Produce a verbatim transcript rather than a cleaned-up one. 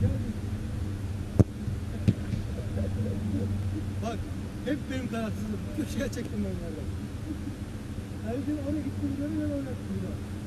Bak hep benim kararsızım. Köşeye çektim ben yerden. Her gün oraya gittim, görüyorum oynattım.